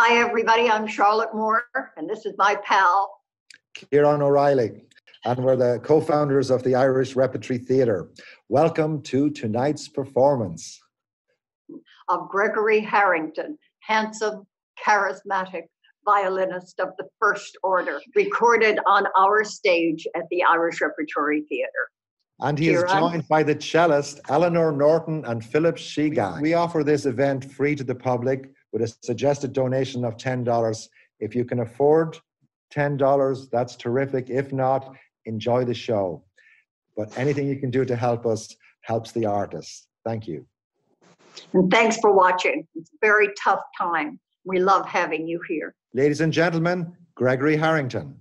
Hi, everybody. I'm Charlotte Moore, and this is my pal, Kieran O'Reilly, and we're the co-founders of the Irish Repertory Theatre. Welcome to tonight's performance of Gregory Harrington, handsome, charismatic violinist of the first order, recorded on our stage at the Irish Repertory Theatre. And he is joined by the cellist, Eleanor Norton and Philip Sheegog. We offer this event free to the public with a suggested donation of $10. If you can afford $10, that's terrific. If not, enjoy the show. But anything you can do to help us helps the artists. Thank you. And thanks for watching. It's a very tough time. We love having you here. Ladies and gentlemen, Gregory Harrington.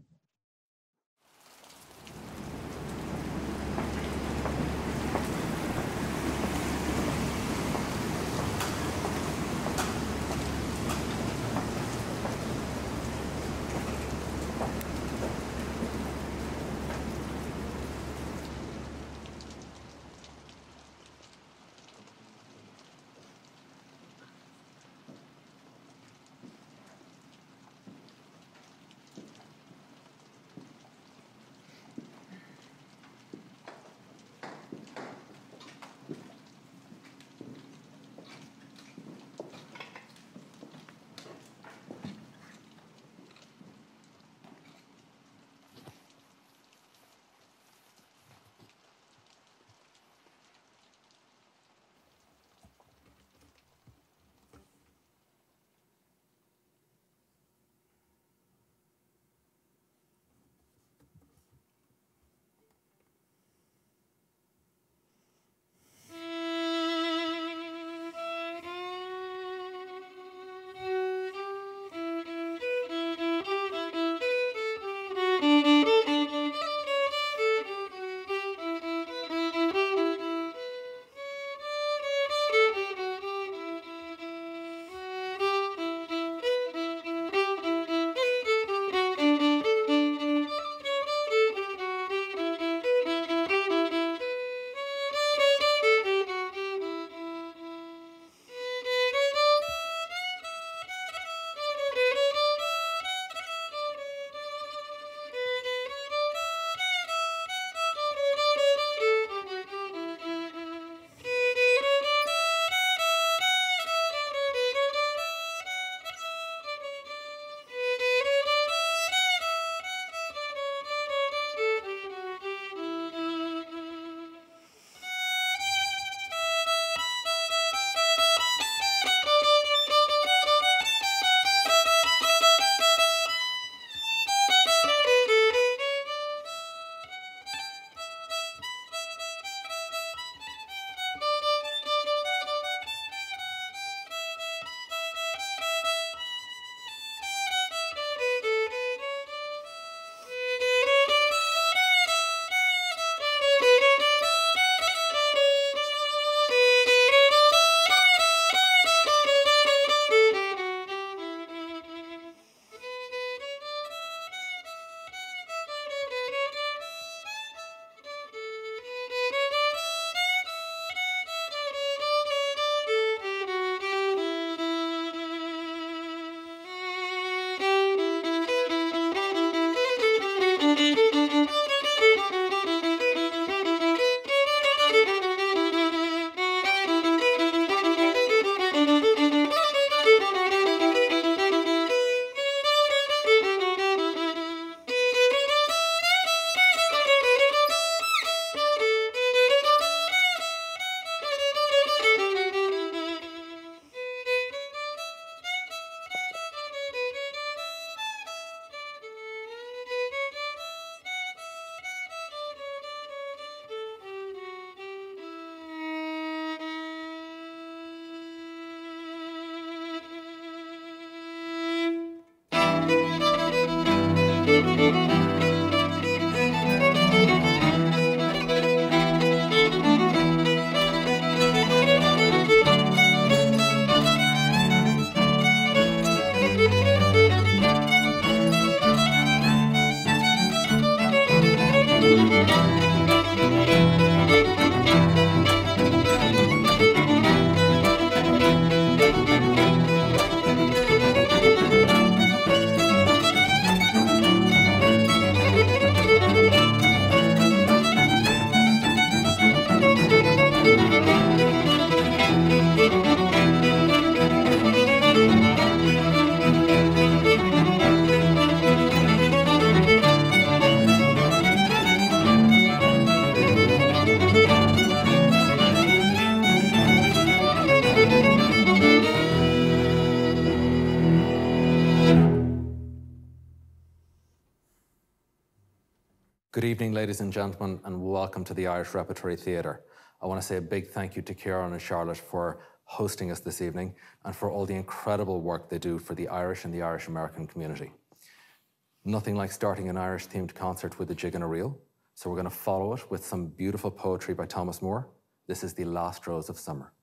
Good evening, ladies and gentlemen, and welcome to the Irish Repertory Theatre. I want to say a big thank you to Kieran and Charlotte for hosting us this evening and for all the incredible work they do for the Irish and the Irish American community. Nothing like starting an Irish-themed concert with a jig and a reel, so we're going to follow it with some beautiful poetry by Thomas Moore. This is The Last Rose of Summer.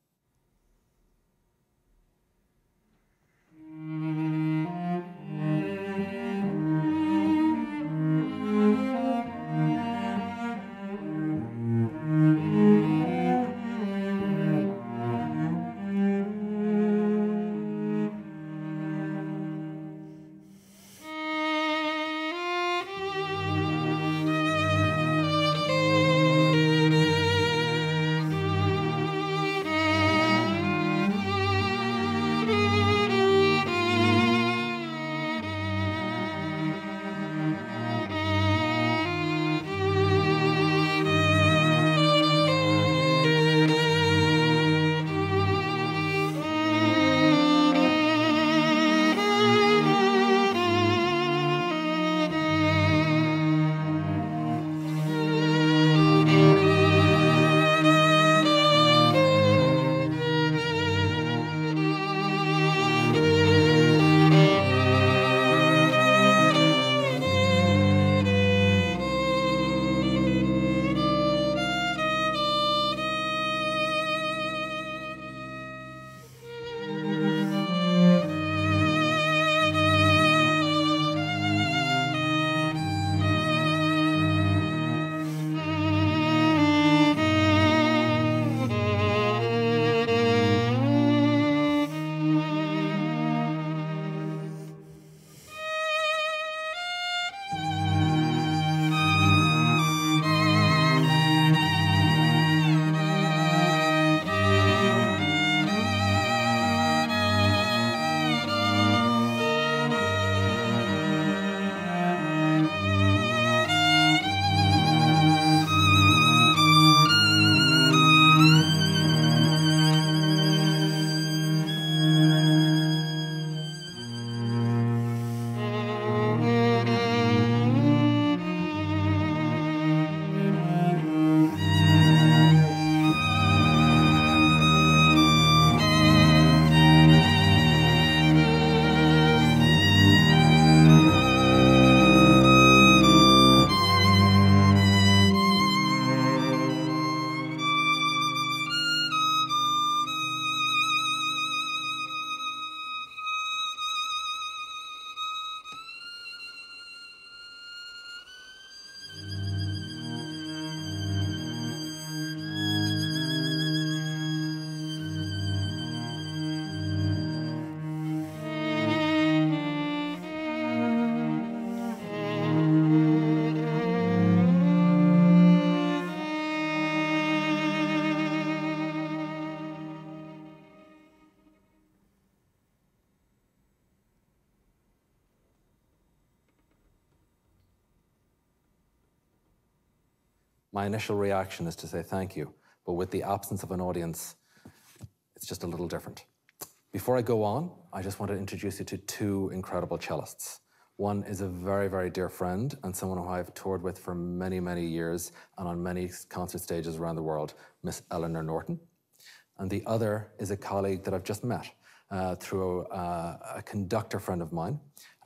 My initial reaction is to say thank you, but with the absence of an audience, it's just a little different. Before I go on, I just want to introduce you to two incredible cellists. One is a very, very dear friend and someone who I've toured with for many, many years and on many concert stages around the world, Miss Eleanor Norton. And the other is a colleague that I've just met through a conductor friend of mine,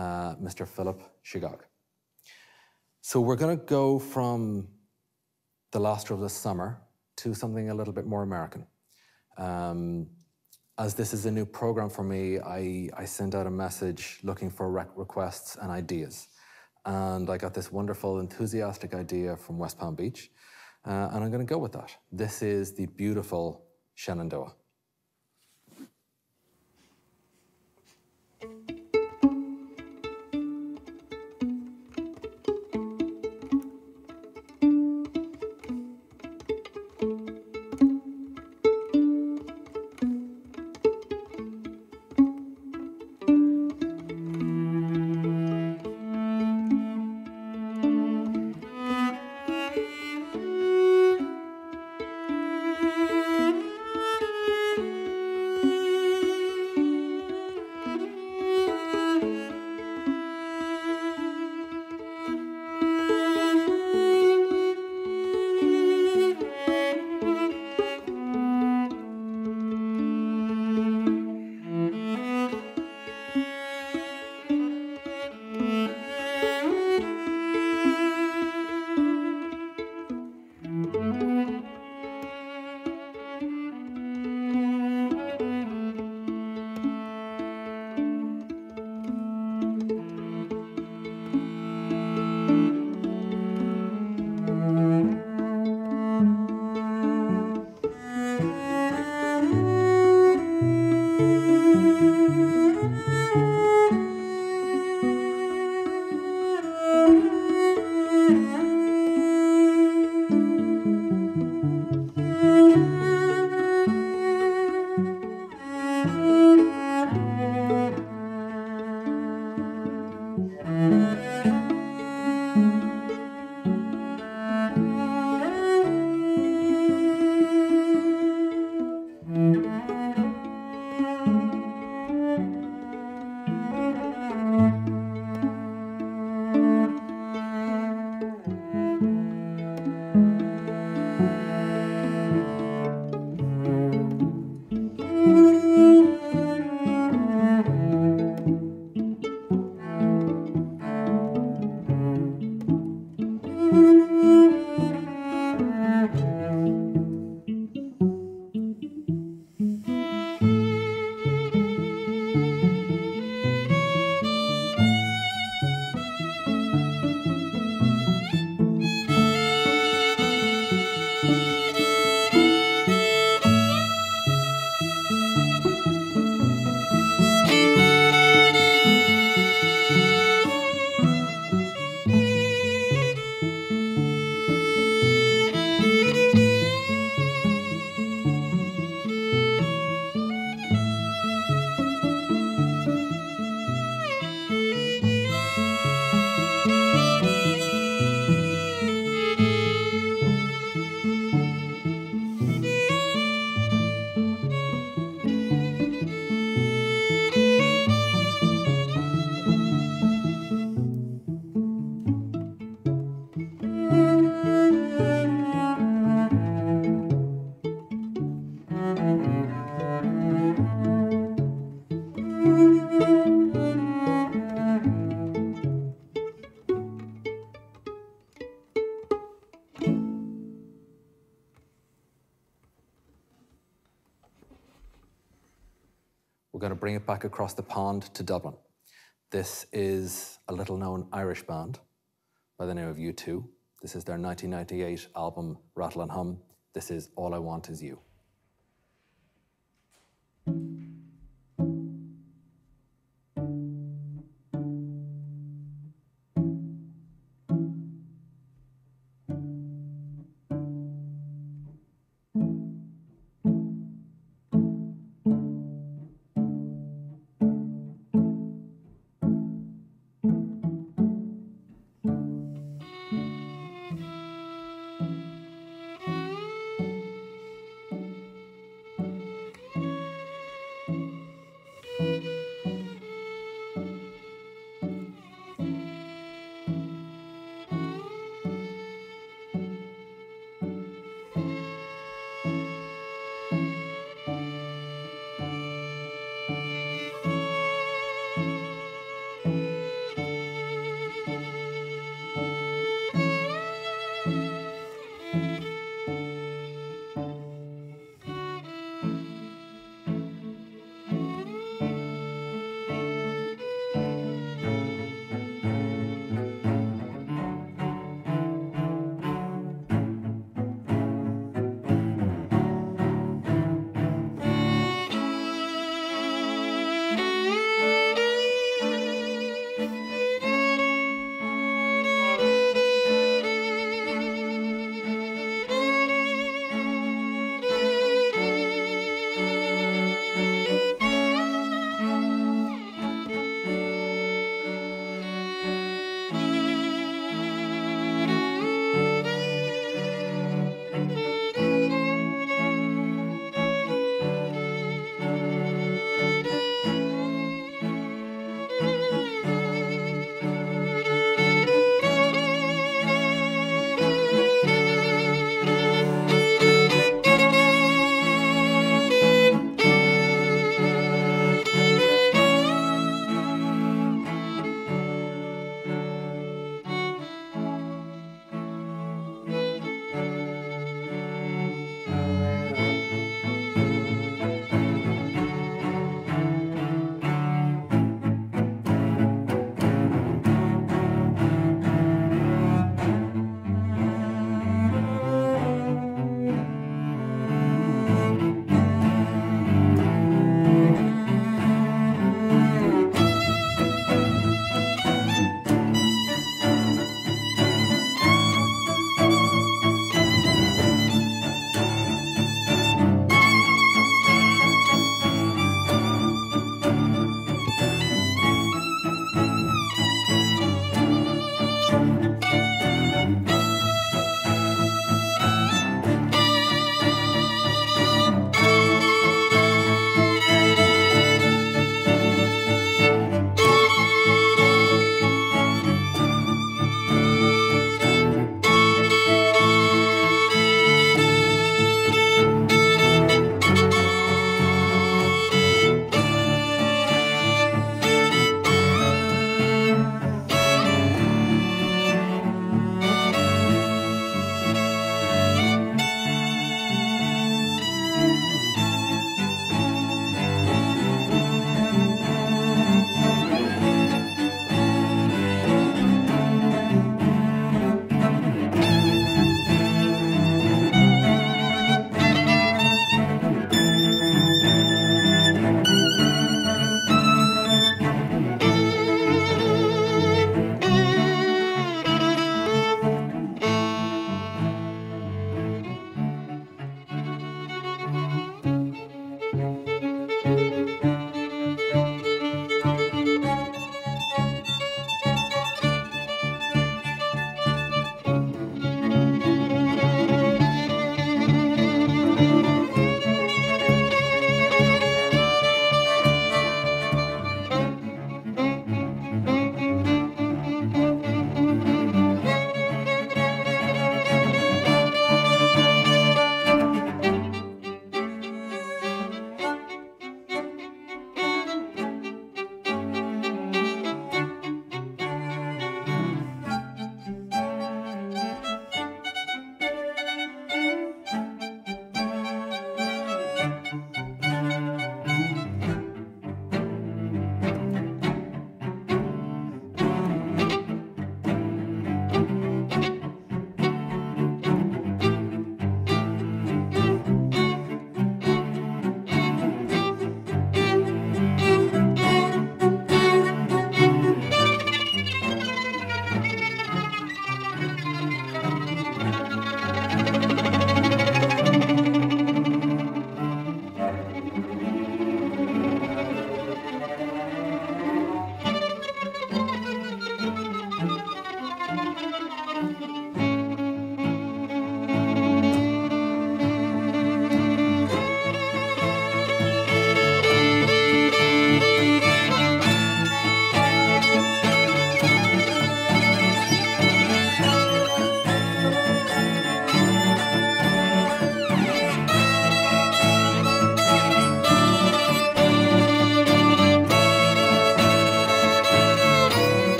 Mr. Philip Sheegog. So we're going to go from The Last Rose of Summer to something a little bit more American. As this is a new program for me, I sent out a message looking for requests and ideas. And I got this wonderful, enthusiastic idea from West Palm Beach, and I'm going to go with that. This is the beautiful Shenandoah. We're going to bring it back across the pond to Dublin. This is a little-known Irish band by the name of U2. This is their 1998 album, Rattle and Hum. This is All I Want Is You.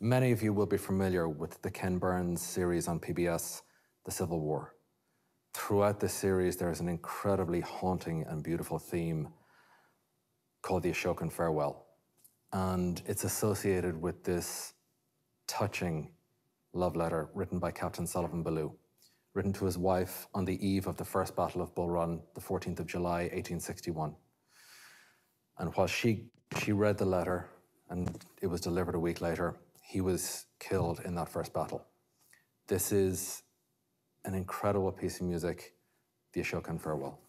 Many of you will be familiar with the Ken Burns series on PBS, The Civil War. Throughout this series, there is an incredibly haunting and beautiful theme called the Ashokan Farewell. And it's associated with this touching love letter written by Captain Sullivan Ballou, written to his wife on the eve of the First Battle of Bull Run, the 14th of July, 1861. And while she read the letter, and it was delivered a week later, he was killed in that first battle. This is an incredible piece of music, the Ashokan Farewell.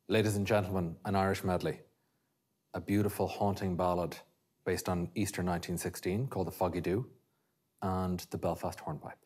Ladies and gentlemen, an Irish medley, a beautiful haunting ballad based on Easter 1916 called The Foggy Dew, and the Belfast Hornpipe.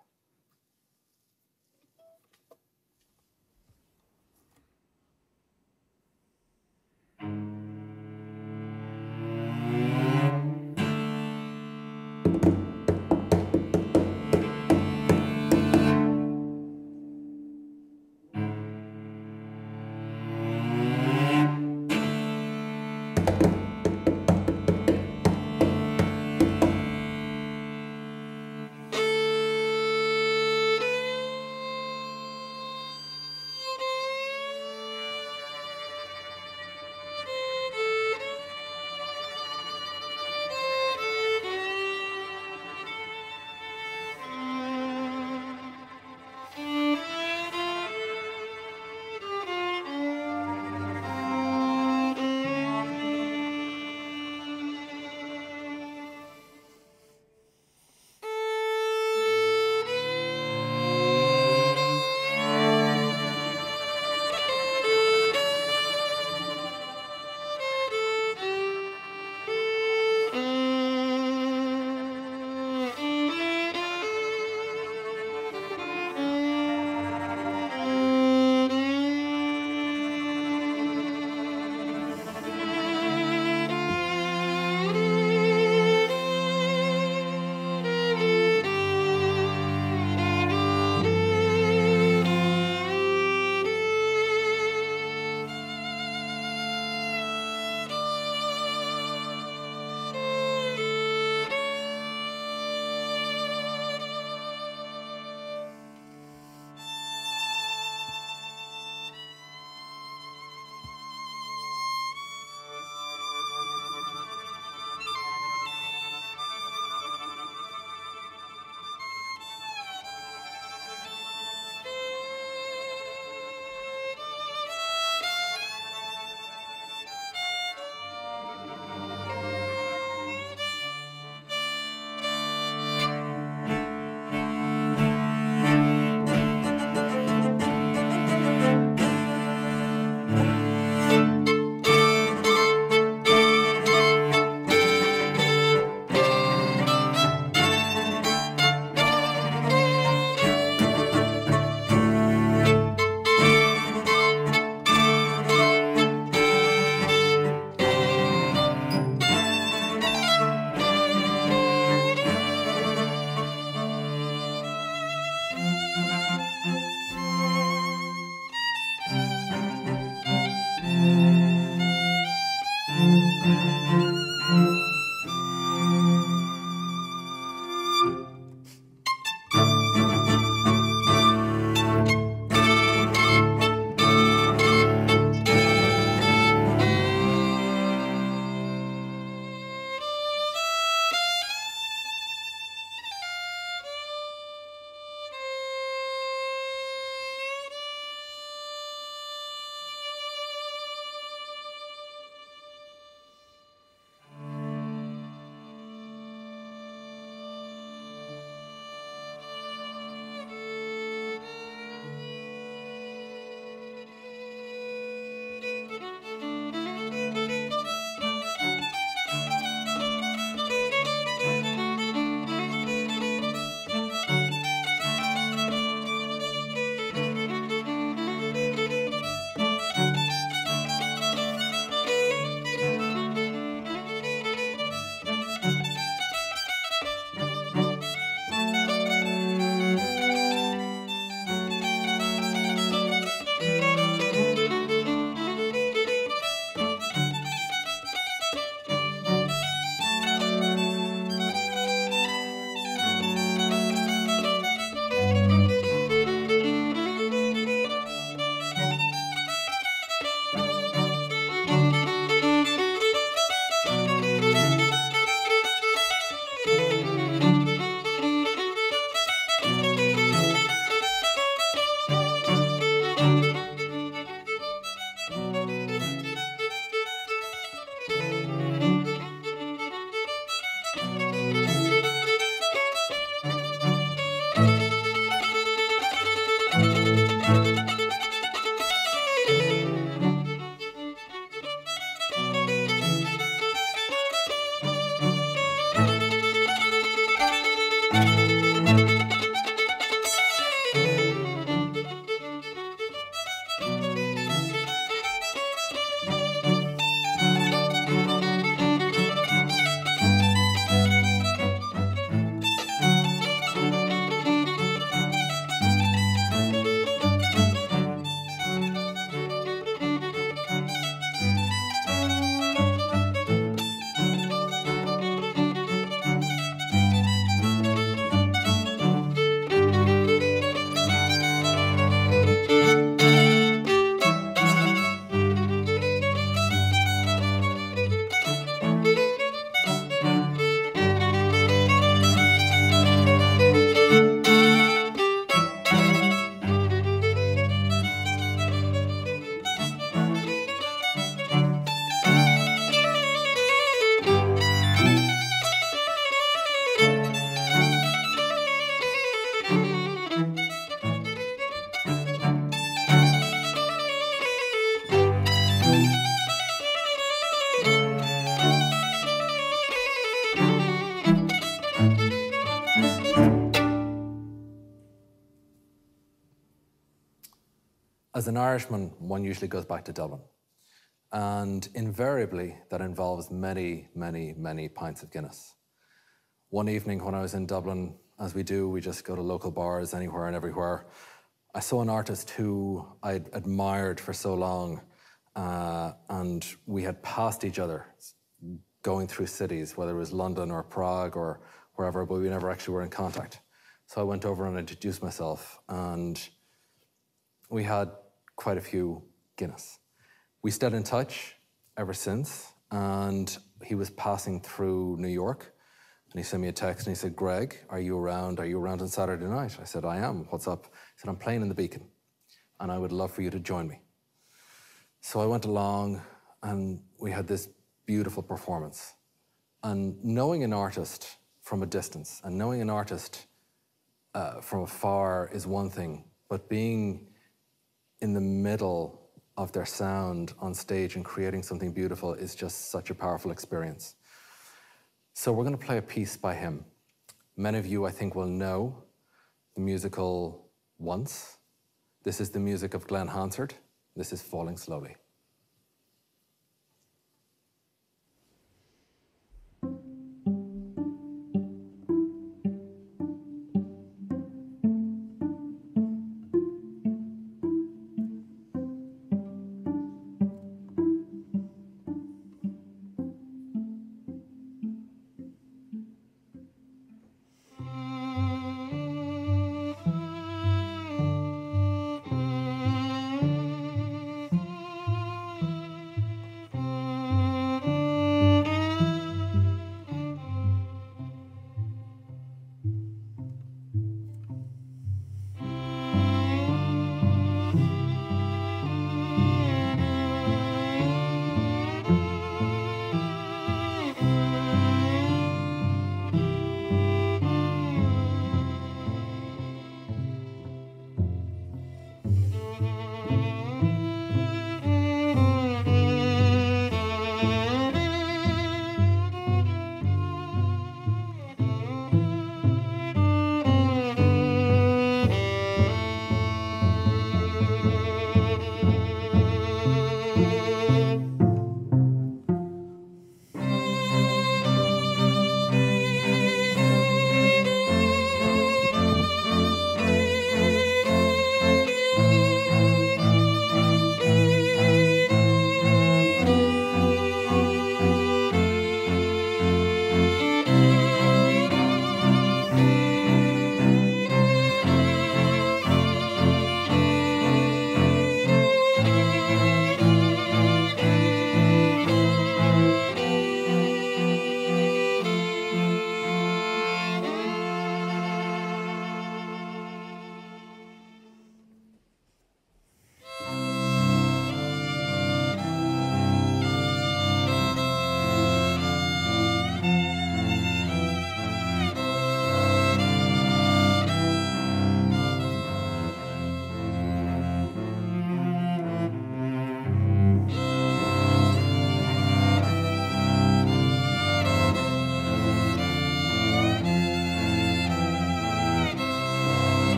As an Irishman, one usually goes back to Dublin. And invariably, that involves many, many, many pints of Guinness. One evening when I was in Dublin, as we do, we just go to local bars anywhere and everywhere. I saw an artist who I'd admired for so long, and we had passed each other going through cities, whether it was London or Prague or wherever, but we never actually were in contact. So I went over and introduced myself, and we had quite a few Guinness. We stayed in touch ever since, and he was passing through New York, and he sent me a text and he said, "Greg, are you around? Are you around on Saturday night?" I said, "I am. What's up?" He said, "I'm playing in the Beacon, and I would love for you to join me." So I went along, and we had this beautiful performance. And knowing an artist from a distance and knowing an artist from afar is one thing, but being in the middle of their sound on stage and creating something beautiful is just such a powerful experience. So we're going to play a piece by him. Many of you, I think, will know the musical Once. This is the music of Glenn Hansard. This is Falling Slowly.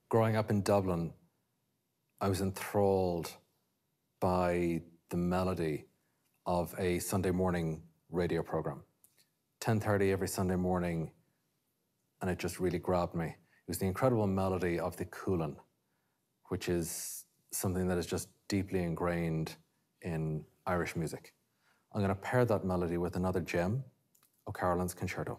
Growing up in Dublin, I was enthralled by the melody of a Sunday morning radio program. 10:30 every Sunday morning, and it just really grabbed me. It was the incredible melody of the Coolin, which is something that is just deeply ingrained in Irish music. I'm going to pair that melody with another gem, O'Carolyn's Concerto.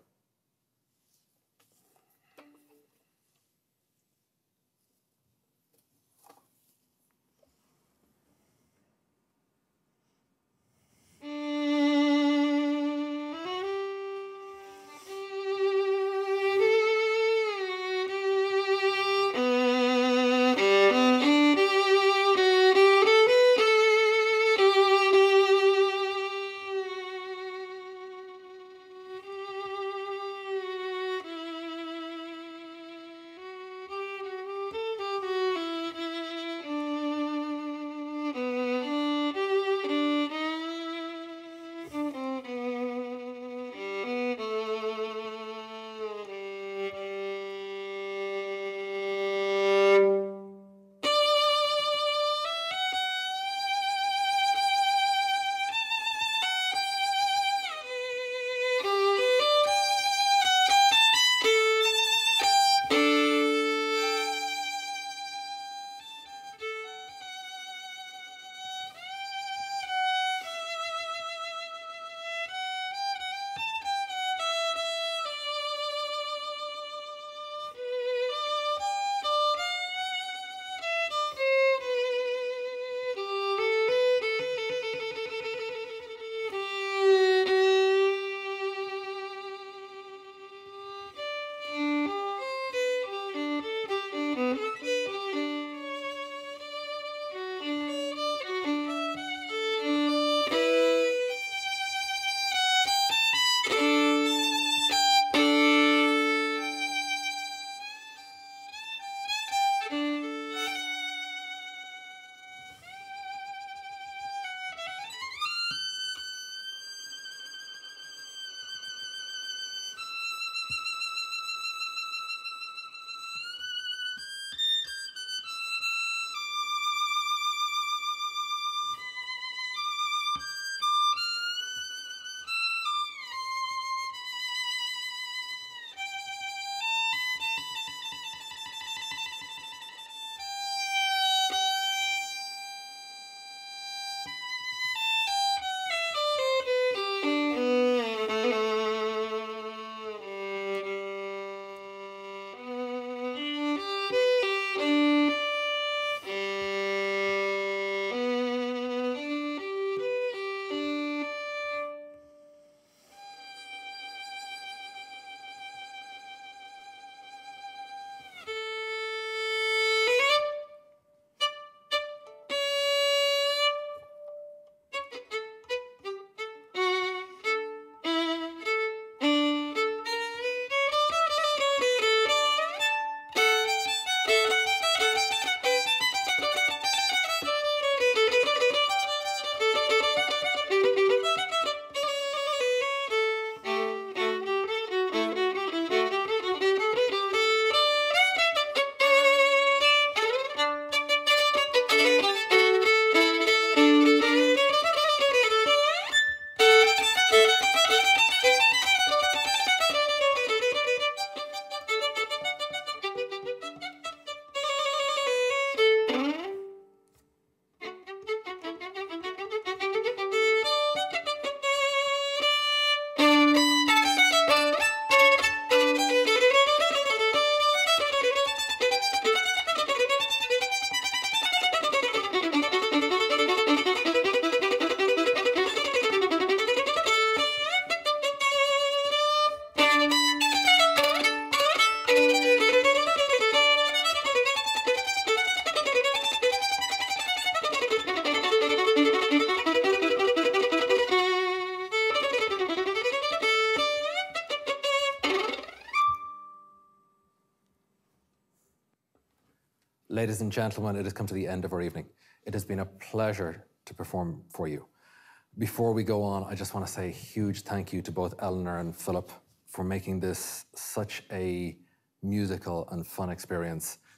Ladies and gentlemen, it has come to the end of our evening. It has been a pleasure to perform for you. Before we go on, I just want to say a huge thank you to both Eleanor and Philip for making this such a musical and fun experience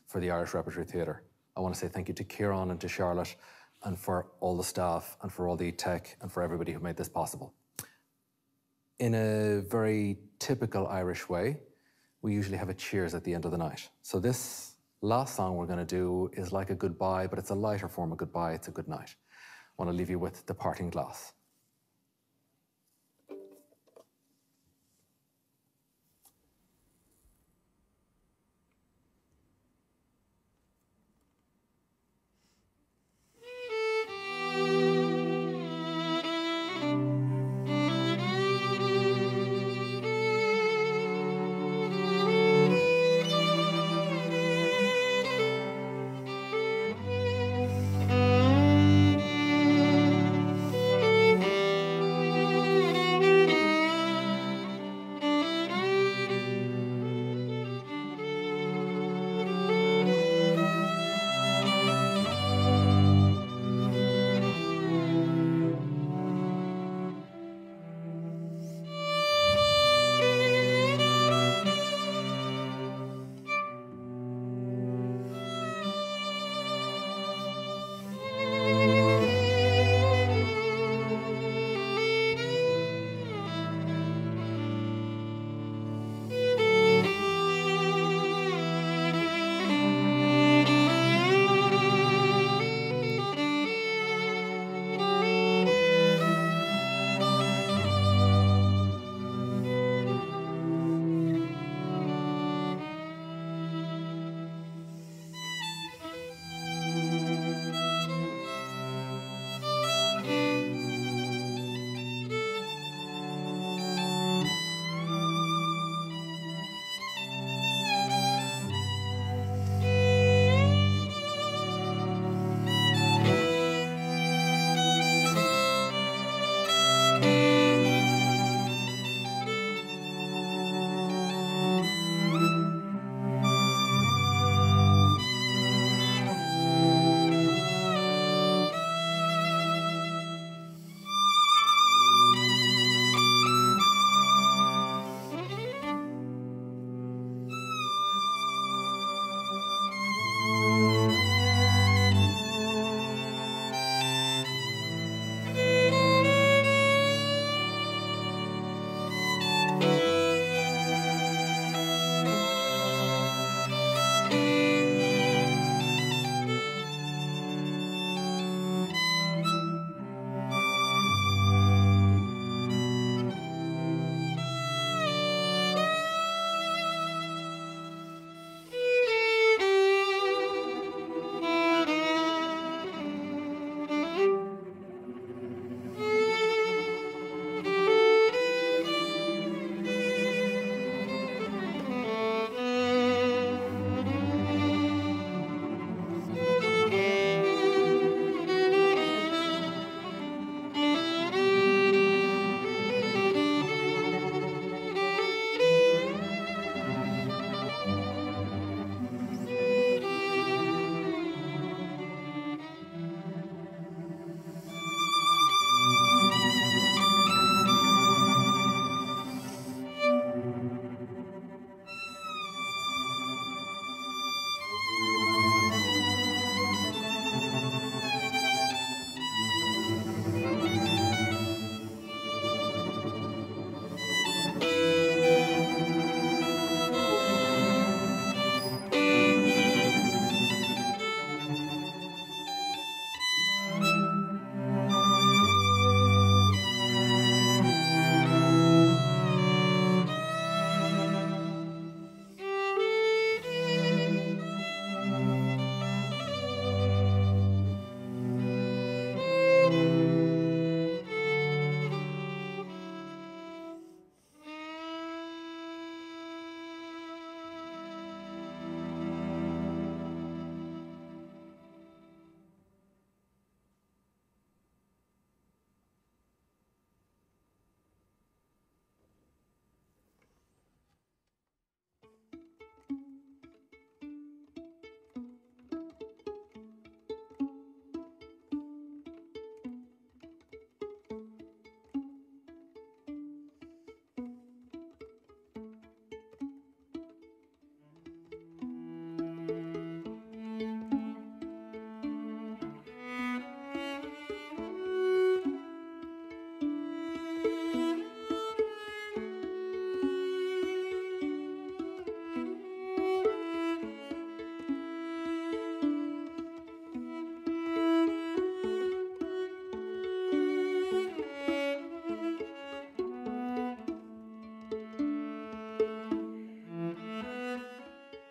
for the Irish Repertory Theatre. I want to say thank you to Kieran and to Charlotte and for all the staff and for all the tech and for everybody who made this possible. In a very typical Irish way, we usually have a cheers at the end of the night. So this last song we're going to do is like a goodbye, but it's a lighter form of goodbye. It's a good night. I want to leave you with The Parting Glass.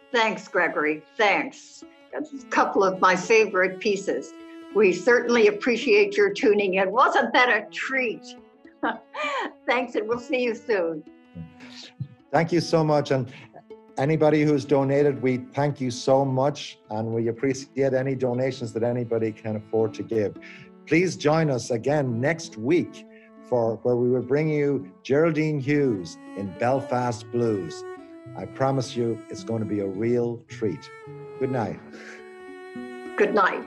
Thanks, Gregory. Thanks. That's a couple of my favorite pieces. We certainly appreciate your tuning in. Wasn't that a treat? Thanks, and we'll see you soon. Thank you so much. And anybody who's donated, we thank you so much, and we appreciate any donations that anybody can afford to give. Please join us again next week for where we will bring you Geraldine Hughes in Belfast Blues. I promise you it's going to be a real treat. Good night. Good night.